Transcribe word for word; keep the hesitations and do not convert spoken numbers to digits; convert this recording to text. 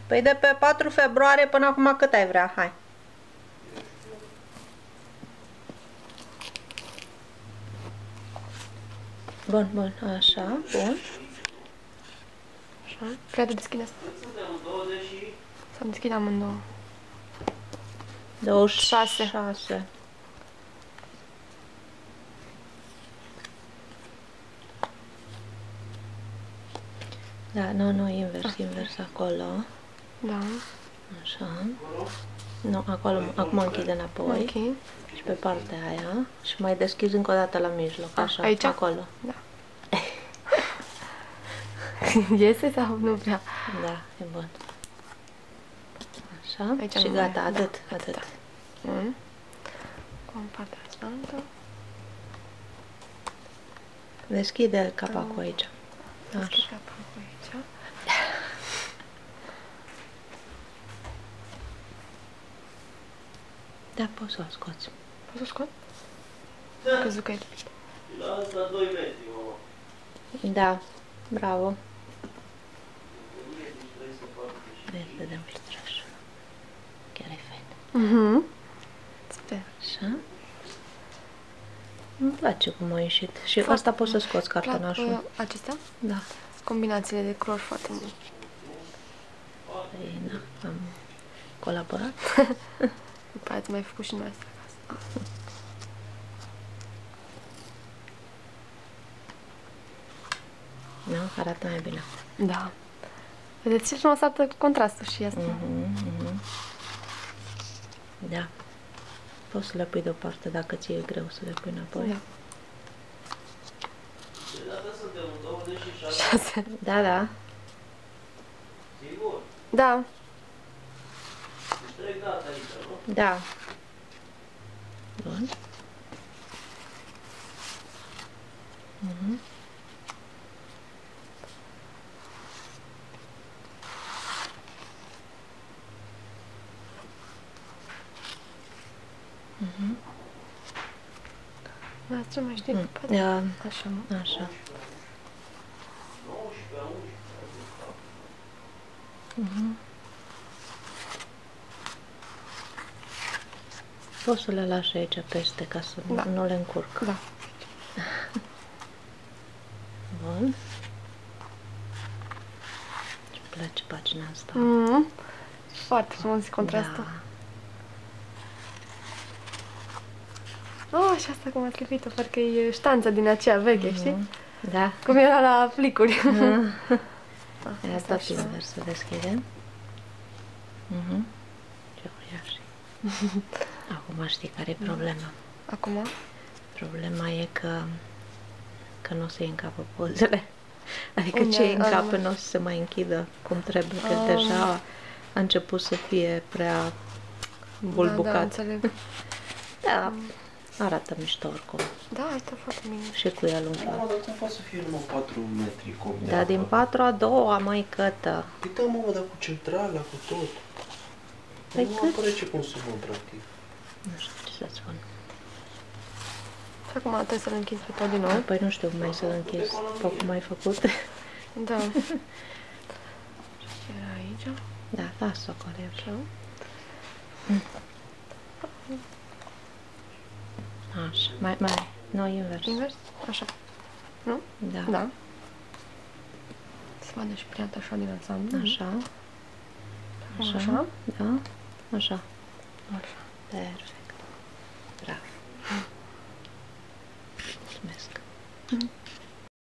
Păi de pe patru februarie până acum cât ai vrea? Hai. Bun, bun, așa, bun. Așa, prea de deschide asta. S-am deschid amândouă. douăzeci și șase. șase. Da, nu, nu, invers, invers, acolo. Da. Așa. Nu, acolo, acum închide înapoi. Ok. Și pe partea aia. Și mai deschizi încă o dată la mijloc, așa, aici? acolo. Da. Iese sau nu prea? Da, e bun. Așa, Aici și nu gata, mai- atât, da, atât. Bun. Cu partea asta. Deschide capacul aici. Deschid Așa. capacul aici. Da, poți să o scoți. Poți să scot? Crezut că e lipit. La asta doi metri, mama. Da, bravo. Vezi, vedem și așa. Chiar e fain. Mhm. Sper. Așa. Îmi place cum a ieșit. Și Foarte asta poți să scoți Plac cartonașul. uh, acestea? Da. Combinațiile de culori foarte bune. Păi, da, am colaborat. După aia ați mai făcut și dumneavoastră acasă. Nu? Arată mai bine. Da. Vedeți ce frumos arată contrastul și asta. Mhm, mhm. Da. Poți să le pui deoparte dacă ți-e greu să le pui înapoi. Da. De data suntem în douăzeci și șase. Șase. Da, da. Sigur? Da. Deci trec data aici, nu? Da. Bun. Mhm. Mhm. Asta mai știi? Mm, Poate. da. Așa, mă. Așa. nouăsprezece, unsprezece. Mhm. Poți să le lași aici peste ca să Da. nu le încurc. Da. Bun. Îmi place pagina asta. Mm. Foarte frumos contrastul. Da. Oh, și asta cum ați lipit-o, parcă e ștanța din aceea veche, știi? Mhm. Da. Cum era la plicuri. Ah, Ia tot invers să deschidem. Mhm. Ce uriaș. Acum știi care e problema. Acum? Problema e că că nu se încapă pozele. Adică Unde? ce e în Ah, cap nu. nu o să se mai închidă cum trebuie, că Ah. deja a început să fie prea Da, da, bulbucat. înțeleg. Da, arată mișto oricum. Da, asta foarte bine. Și cu el umflat. Mama, dar cum poate să fie numai patru metri cop de Da, apă? din patru a doua, mai cătă. Păi da, mamă, dar cu centrala, cu tot. Păi Nu cât? apare ce consumăm, practic. Nu știu ce să spun. Și acum trebuie să-l închizi pe tot din nou. Păi nu știu mai să-l închizi. Pe cum ai făcut. Da. Și era aici. Da, las-o acolo. e ok. Așa. Așa, mai, mai, nu, invers. Invers? Așa. Nu? Da. Da. Se vadă și pleata așa din ansamblu. Așa. Așa. Așa. Da. Așa. Așa. Perfect. Bravo. Mulțumesc. Mm.